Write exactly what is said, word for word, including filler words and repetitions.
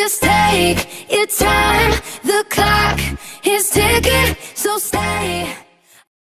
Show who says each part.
Speaker 1: Just take your time, the clock is ticking, so stay